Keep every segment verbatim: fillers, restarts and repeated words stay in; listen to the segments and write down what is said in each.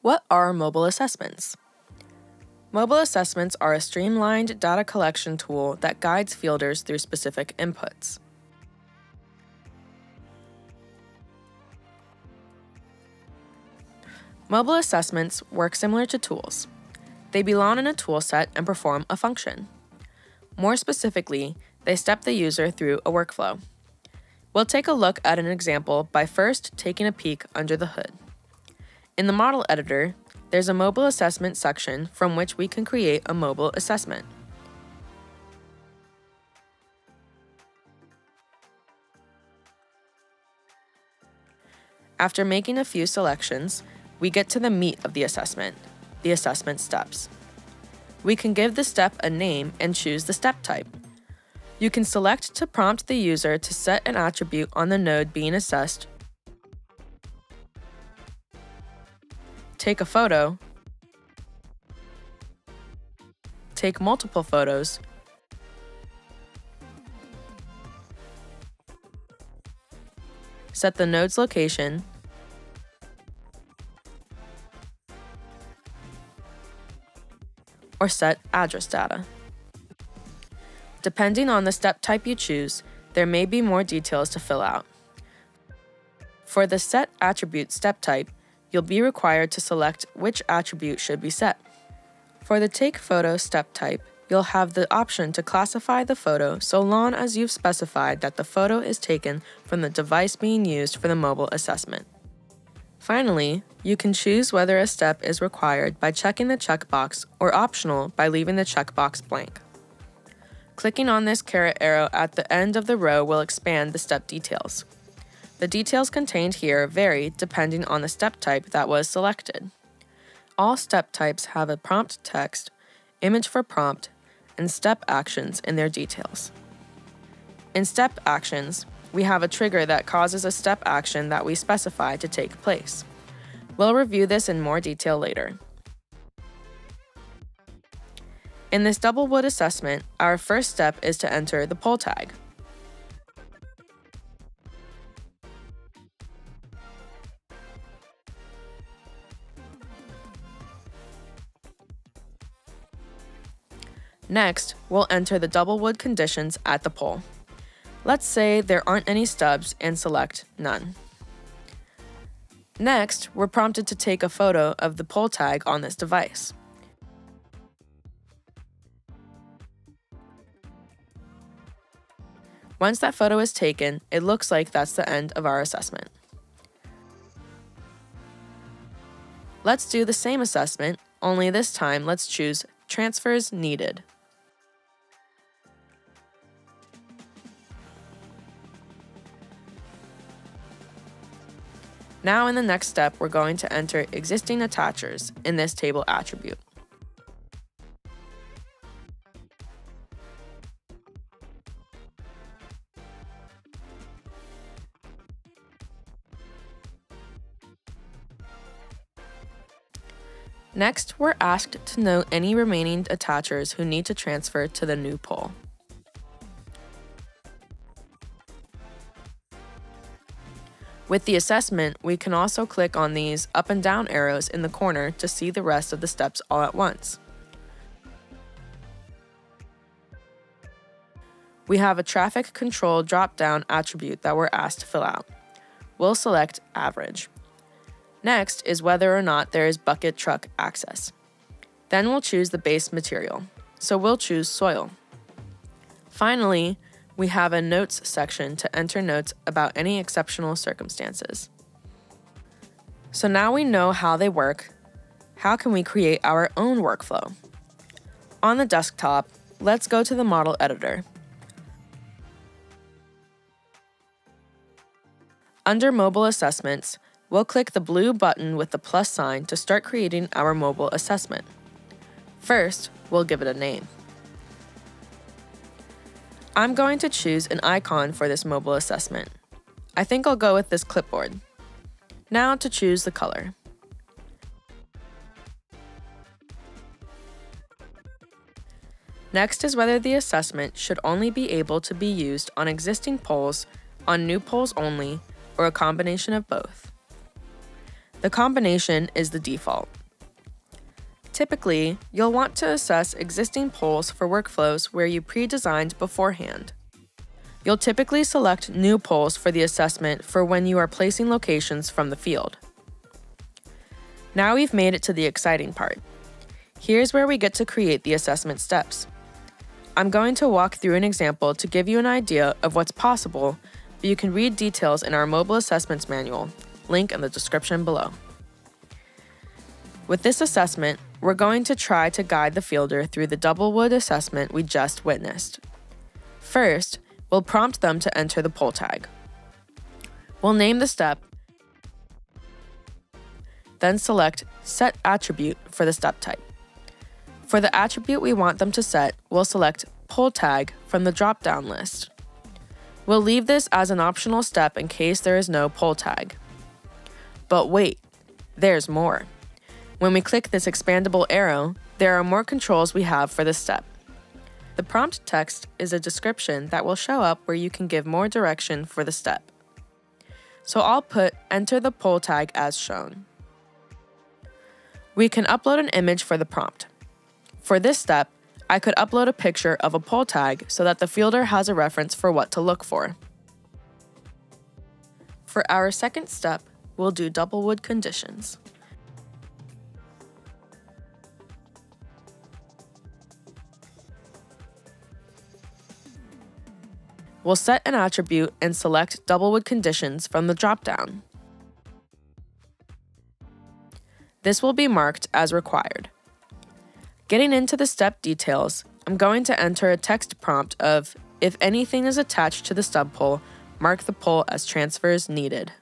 What are mobile assessments? Mobile assessments are a streamlined data collection tool that guides fielders through specific inputs. Mobile assessments work similar to tools. They belong in a toolset and perform a function. More specifically, they step the user through a workflow. We'll take a look at an example by first taking a peek under the hood. In the model editor, there's a mobile assessment section from which we can create a mobile assessment. After making a few selections, we get to the meat of the assessment, the assessment steps. We can give the step a name and choose the step type. You can select to prompt the user to set an attribute on the node being assessed, take a photo, take multiple photos, set the node's location, or set address data. Depending on the step type you choose, there may be more details to fill out. For the set attribute step type, you'll be required to select which attribute should be set. For the take photo step type, you'll have the option to classify the photo so long as you've specified that the photo is taken from the device being used for the mobile assessment. Finally, you can choose whether a step is required by checking the checkbox or optional by leaving the checkbox blank. Clicking on this caret arrow at the end of the row will expand the step details. The details contained here vary depending on the step type that was selected. All step types have a prompt text, image for prompt, and step actions in their details. In step actions, we have a trigger that causes a step action that we specify to take place. We'll review this in more detail later. In this double wood assessment, our first step is to enter the poll tag. Next, we'll enter the double wood conditions at the poll. Let's say there aren't any stubs and select None. Next, we're prompted to take a photo of the poll tag on this device. Once that photo is taken, it looks like that's the end of our assessment. Let's do the same assessment, only this time let's choose Transfers Needed. Now in the next step, we're going to enter existing attachers in this table attribute. Next, we're asked to note any remaining attachers who need to transfer to the new poll. With the assessment, we can also click on these up and down arrows in the corner to see the rest of the steps all at once. We have a traffic control drop-down attribute that we're asked to fill out. We'll select Average. Next is whether or not there is bucket truck access. Then we'll choose the base material, so we'll choose soil. Finally, we have a Notes section to enter notes about any exceptional circumstances. So now we know how they work. How can we create our own workflow? On the desktop, let's go to the model editor. Under Mobile Assessments, we'll click the blue button with the plus sign to start creating our mobile assessment. First, we'll give it a name. I'm going to choose an icon for this mobile assessment. I think I'll go with this clipboard. Now to choose the color. Next is whether the assessment should only be able to be used on existing polls, on new polls only, or a combination of both. The combination is the default. Typically, you'll want to assess existing polls for workflows where you pre-designed beforehand. You'll typically select new polls for the assessment for when you are placing locations from the field. Now we've made it to the exciting part. Here's where we get to create the assessment steps. I'm going to walk through an example to give you an idea of what's possible, but you can read details in our mobile assessments manual, link in the description below. With this assessment, we're going to try to guide the fielder through the Doublewood assessment we just witnessed. First, we'll prompt them to enter the poll tag. We'll name the step, then select Set Attribute for the step type. For the attribute we want them to set, we'll select Poll Tag from the drop-down list. We'll leave this as an optional step in case there is no poll tag. But wait, there's more. When we click this expandable arrow, there are more controls we have for this step. The prompt text is a description that will show up where you can give more direction for the step. So I'll put Enter the poll tag as shown. We can upload an image for the prompt. For this step, I could upload a picture of a poll tag so that the fielder has a reference for what to look for. For our second step, we'll do Doublewood conditions. We'll set an attribute and select Doublewood conditions from the dropdown. This will be marked as required. Getting into the step details, I'm going to enter a text prompt of, if anything is attached to the stub poll, mark the poll as transfers needed.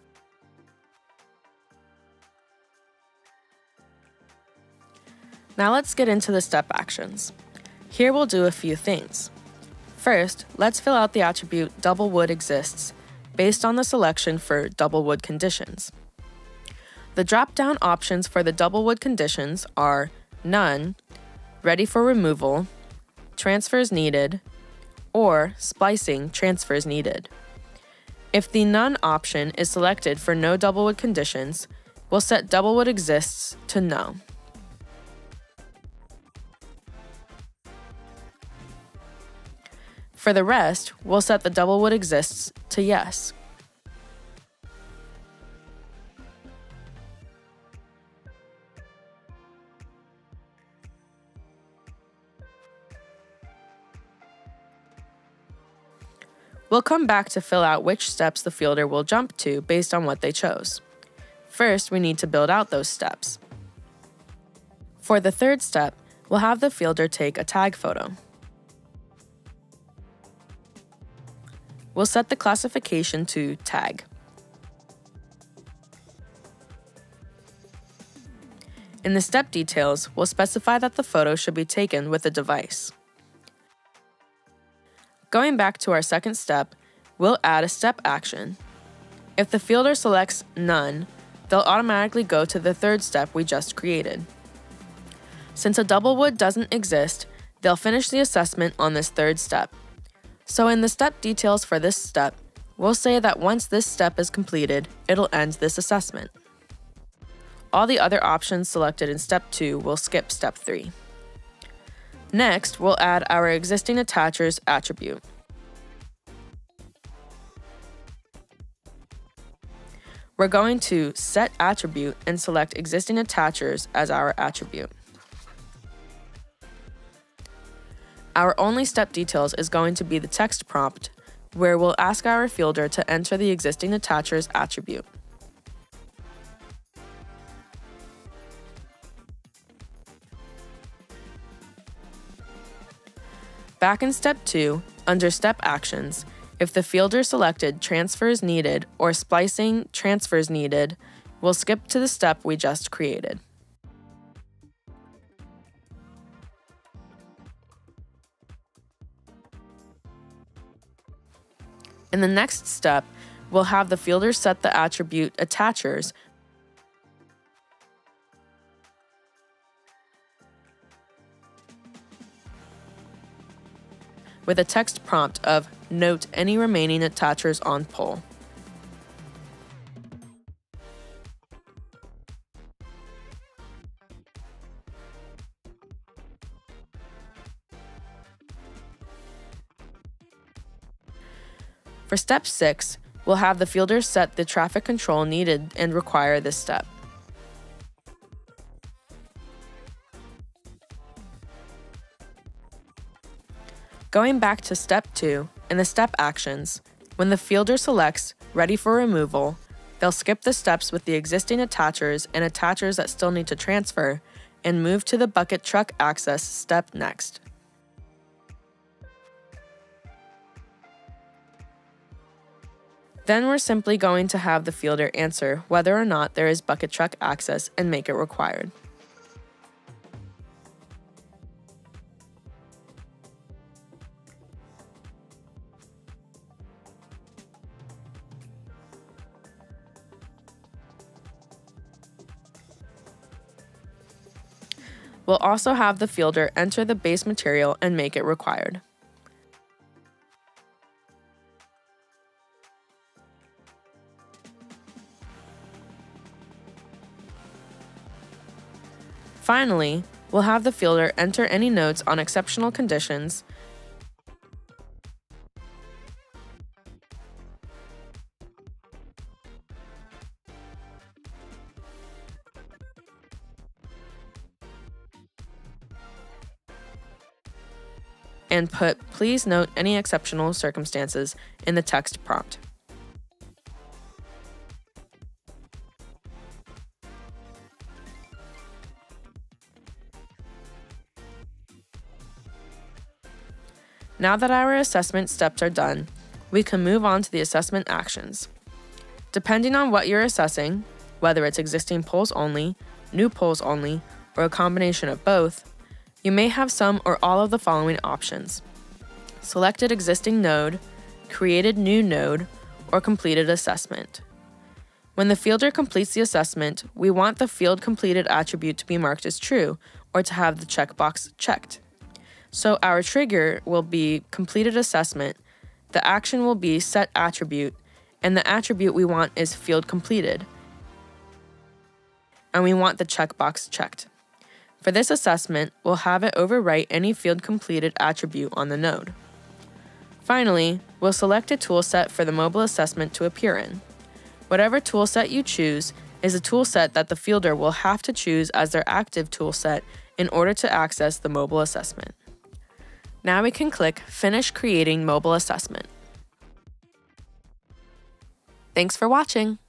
Now let's get into the step actions. Here we'll do a few things. First, let's fill out the attribute Doublewood exists based on the selection for Doublewood conditions. The drop-down options for the Doublewood conditions are None, Ready for removal, Transfers needed, or Splicing transfers needed. If the None option is selected for no Doublewood conditions, we'll set Doublewood exists to No. For the rest, we'll set the Doublewood exists to Yes. We'll come back to fill out which steps the fielder will jump to based on what they chose. First, we need to build out those steps. For the third step, we'll have the fielder take a tag photo. We'll set the classification to Tag. In the step details, we'll specify that the photo should be taken with a device. Going back to our second step, we'll add a step action. If the fielder selects None, they'll automatically go to the third step we just created. Since a Doublewood doesn't exist, they'll finish the assessment on this third step. So in the step details for this step, we'll say that once this step is completed, it'll end this assessment. All the other options selected in step two will skip step three. Next, we'll add our existing attachers attribute. We're going to set attribute and select existing attachers as our attribute. Our only step details is going to be the text prompt, where we'll ask our fielder to enter the existing attachers attribute. Back in step two, under step actions, if the fielder selected transfers needed or splicing transfers needed, we'll skip to the step we just created. In the next step, we'll have the fielder set the attribute attachers with a text prompt of Note any remaining attachers on poll. For step six, we'll have the fielder set the traffic control needed and require this step. Going back to step two, in the step actions, when the fielder selects Ready for Removal, they'll skip the steps with the existing attachers and attachers that still need to transfer and move to the Bucket Truck Access step next. Then we're simply going to have the fielder answer whether or not there is bucket truck access and make it required. We'll also have the fielder enter the base material and make it required. Finally, we'll have the fielder enter any notes on exceptional conditions, and put "Please note any exceptional circumstances" in the text prompt. Now that our assessment steps are done, we can move on to the assessment actions. Depending on what you're assessing, whether it's existing poles only, new poles only, or a combination of both, you may have some or all of the following options: selected existing node, created new node, or completed assessment. When the fielder completes the assessment, we want the field completed attribute to be marked as true or to have the checkbox checked. So our trigger will be completed assessment, the action will be set attribute, and the attribute we want is field completed, and we want the checkbox checked. For this assessment, we'll have it overwrite any field completed attribute on the node. Finally, we'll select a toolset for the mobile assessment to appear in. Whatever toolset you choose is a toolset that the fielder will have to choose as their active toolset in order to access the mobile assessment. Now we can click Finish Creating Mobile Assessment. Thanks for watching!